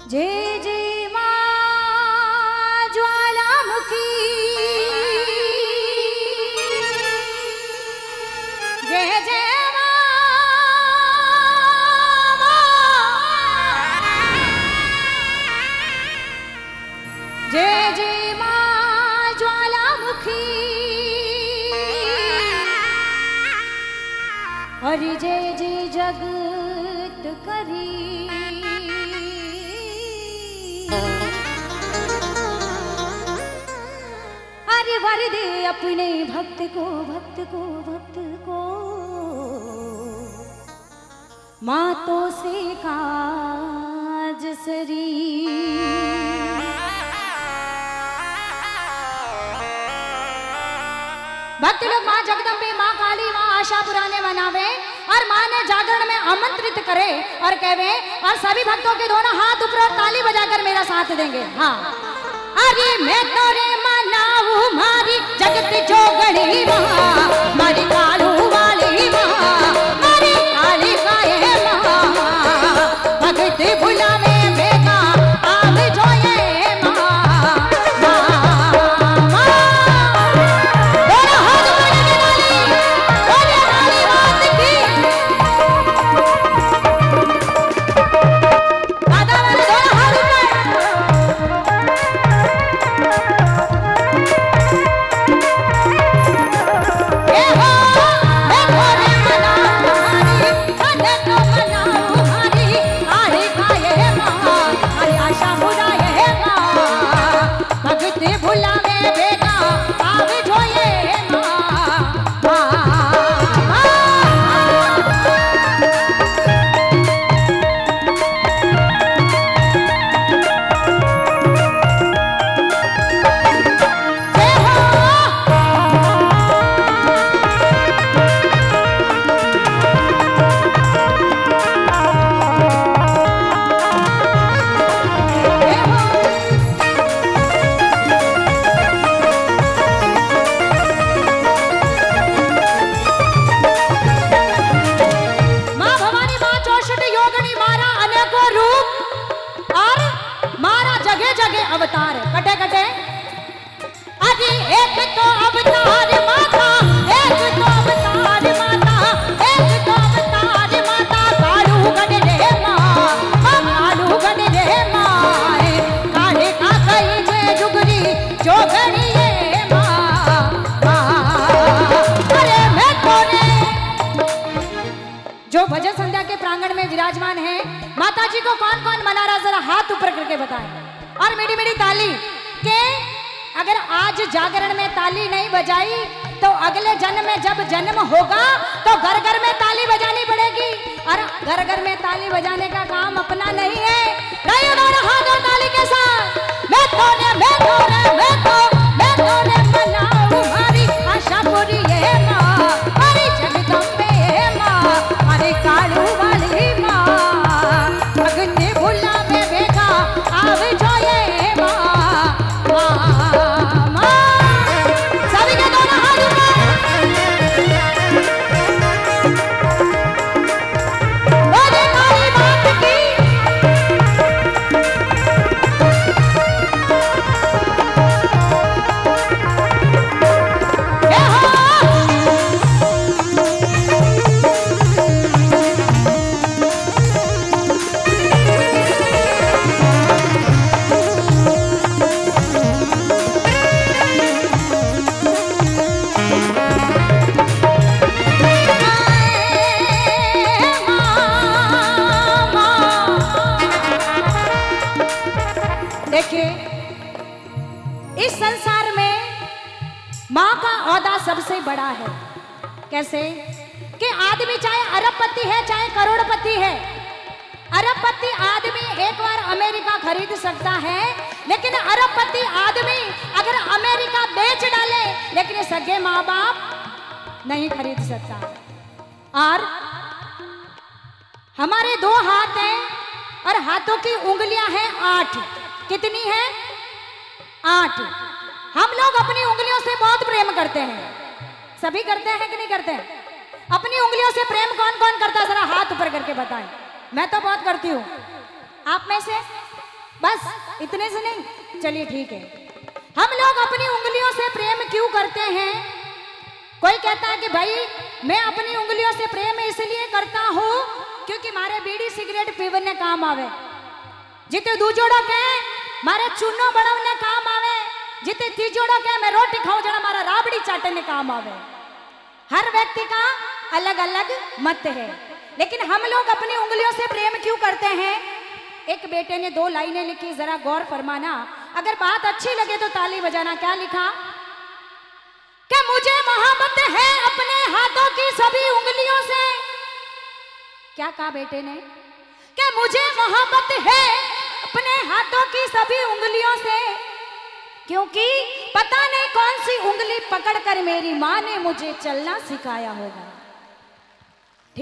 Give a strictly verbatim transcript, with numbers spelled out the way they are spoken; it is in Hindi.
जय जय मां ज्वालामुखी, जय जय मां, जय जय मां ज्वालामुखी, हरि जय जय जगत करी। हरि वर दे अपने भक्त को, भक्त को, भक्त को, मातों से काज सरी। भक्त लोग माँ जगदम्बे, माँ काली, माँ आशा पुराने मनावे और माँ ने जागरण में आमंत्रित करे और कहवे और सभी भक्तों के दोनों हाथ ऊपर और ताली बजाकर मेरा साथ देंगे। हाँ, अरे मैं तोरे मनाऊ मारी जगत जोगणी माँ, मारी कालू वाली माँ, मारी काली काये माँ, भगत बुलावे बेगा आव जोये माँ, माँ, माँ। दोनों हाथ बढ़ाने वाली, बोले वाली बात की। दादा वाले दोनों हाथ ऊपर। अवतार कटे कटे अजी एक तो अवतार माता, एक तो अवतार माता, एक तो अवतार माता, कालू गण रे माँ, कालू गण रे माँ, काले का कई जे जुगरी जोगणी ये माँ, अरे मैं तोरे। जो भजन संध्या के प्रांगण में विराजमान है, माता जी को कौन कौन मना रहा, जरा हाथ ऊपर करके बताएं और मीठी मीठी ताली के। अगर आज जागरण में ताली नहीं बजाई तो अगले जन्म में जब जन्म होगा तो घर घर में ताली बजानी पड़ेगी। और घर घर में ताली बजाने का काम अपना नहीं है। रही दोनों हाथों ताली के साथ। मैं तो ने मैं तो ने मैं तो मैं तो ने मनाऊं हमारी आशा पूरी ये माँ, हमारी जगदम्बे ये माँ, हमारी कालू वाली माँ, भगते बुलावे बेगा आव जो ये माँ, माँ, माँ। सभी के दोनों हाथ ऊपर। बोले काली मात की। ये हो। देखिए, इस संसार में माँ का औहदा सबसे बड़ा है। कैसे कि आदमी चाहे अरबपति है चाहे करोड़पति है, अरबपति आदमी एक बार अमेरिका खरीद सकता है, लेकिन अरबपति आदमी अगर अमेरिका बेच डाले लेकिन सगे माँ बाप नहीं खरीद सकता। और हमारे दो हाथ हैं और हाथों की उंगलियां हैं आठ। कितनी है? आठ। हम लोग अपनी उंगलियों से बहुत प्रेम करते हैं। सभी करते हैं कि नहीं करते हैं? अपनी उंगलियों से प्रेम कौन कौन करता है, जरा हाथ ऊपर करके बताएं। मैं तो बहुत करती हूँ। आप में से बस इतने से नहीं, चलिए ठीक है। हम लोग अपनी उंगलियों से प्रेम क्यों करते हैं? कोई कहता है कि भाई मैं अपनी उंगलियों से प्रेम इसलिए करता हूं क्योंकि मारे बीड़ी सिगरेट पीवने काम आवे, जिते दूजोड़ो के मारे चूनो बनावने काम आवे, जिते तीजोड़ो के मैं रोटी खाऊं जड़ा मारा राबड़ी चाटने काम आवे। हर व्यक्ति का अलग अलग मत है, लेकिन हम लोग अपनी उंगलियों से प्रेम क्यों करते हैं? एक बेटे ने दो लाइनें लिखी, जरा गौर फरमाना, अगर बात अच्छी लगे तो ताली बजाना। क्या लिखा? कि मुझे मोहब्बत है अपने हाथों की सभी उंगलियों से। क्या कहा बेटे ने? कि मुझे मोहब्बत है अपने हाथों की सभी उंगलियों से, क्योंकि पता नहीं कौन सी उंगली पकड़कर मेरी माँ ने मुझे चलना सिखाया होगा।